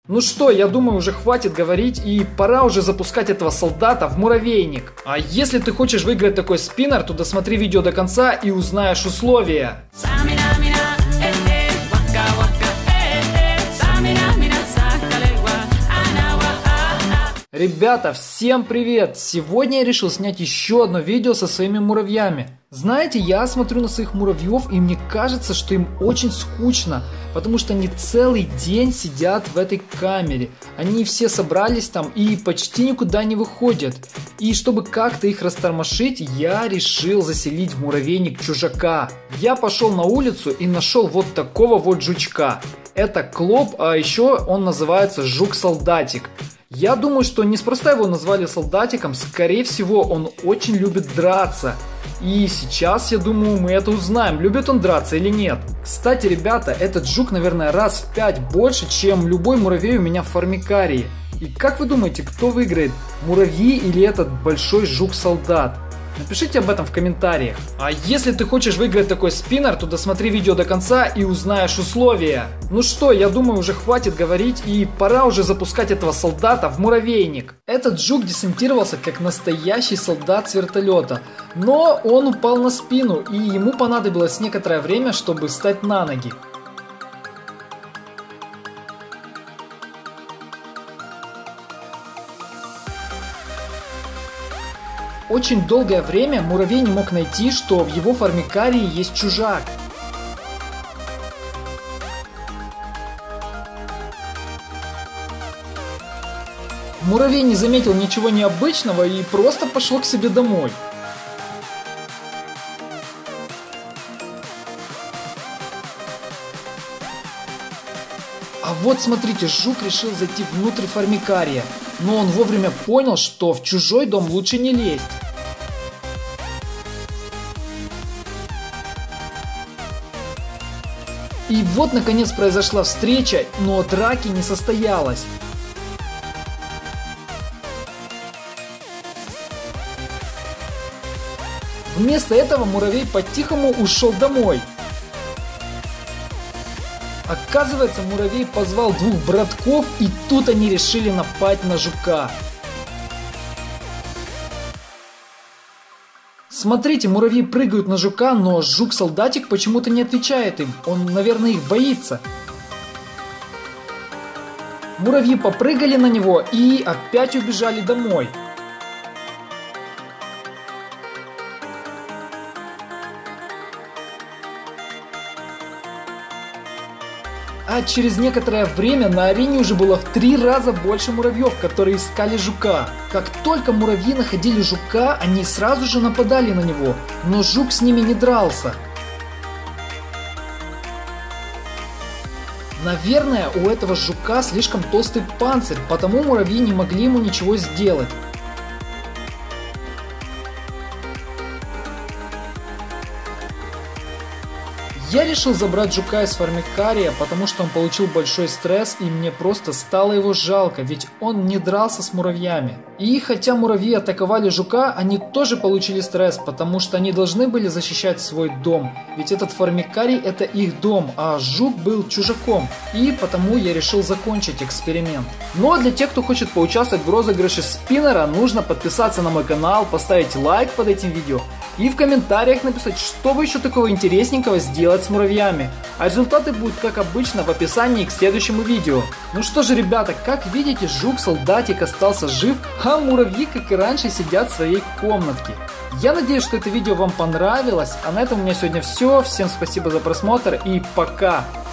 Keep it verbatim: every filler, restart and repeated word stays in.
Ну что, я думаю, уже хватит говорить и пора уже запускать этого солдата в муравейник. А если ты хочешь выиграть такой спиннер, то досмотри видео до конца и узнаешь условия. Ребята, всем привет! Сегодня я решил снять еще одно видео со своими муравьями. Знаете, я смотрю на своих муравьев, и мне кажется, что им очень скучно, потому что они целый день сидят в этой камере. Они все собрались там и почти никуда не выходят. И чтобы как-то их растормошить, я решил заселить в муравейник чужака. Я пошел на улицу и нашел вот такого вот жучка. Это клоп, а еще он называется жук-солдатик. Я думаю, что неспроста его назвали солдатиком, скорее всего, он очень любит драться. И сейчас, я думаю, мы это узнаем, любит он драться или нет. Кстати, ребята, этот жук, наверное, раз в пять больше, чем любой муравей у меня в формикарии. И как вы думаете, кто выиграет, муравьи или этот большой жук-солдат? Напишите об этом в комментариях. А если ты хочешь выиграть такой спиннер, то досмотри видео до конца и узнаешь условия. Ну что, я думаю, уже хватит говорить и пора уже запускать этого солдата в муравейник. Этот жук десантировался как настоящий солдат с вертолета, но он упал на спину и ему понадобилось некоторое время, чтобы встать на ноги. Очень долгое время муравей не мог найти, что в его формикарии есть чужак. Муравей не заметил ничего необычного и просто пошел к себе домой. А вот смотрите, жук решил зайти внутрь формикария, но он вовремя понял, что в чужой дом лучше не лезть. И вот наконец произошла встреча, но драки не состоялось. Вместо этого муравей по-тихому ушел домой. Оказывается, муравей позвал двух братков, и тут они решили напасть на жука. Смотрите, муравьи прыгают на жука, но жук-солдатик почему-то не отвечает им. Он, наверное, их боится. Муравьи попрыгали на него и опять убежали домой. А через некоторое время на арене уже было в три раза больше муравьев, которые искали жука. Как только муравьи находили жука, они сразу же нападали на него, но жук с ними не дрался. Наверное, у этого жука слишком толстый панцирь, потому муравьи не могли ему ничего сделать. Я решил забрать жука из формикария, потому что он получил большой стресс и мне просто стало его жалко, ведь он не дрался с муравьями. И хотя муравьи атаковали жука, они тоже получили стресс, потому что они должны были защищать свой дом, ведь этот формикарий это их дом, а жук был чужаком, и потому я решил закончить эксперимент. Ну а для тех, кто хочет поучаствовать в розыгрыше спиннера, нужно подписаться на мой канал, поставить лайк под этим видео и в комментариях написать, что вы еще такого интересненького сделать с муравьями. А результаты будут, как обычно, в описании к следующему видео. Ну что же, ребята, как видите, жук-солдатик остался жив, а муравьи, как и раньше, сидят в своей комнатке. Я надеюсь, что это видео вам понравилось, а на этом у меня сегодня все. Всем спасибо за просмотр и пока!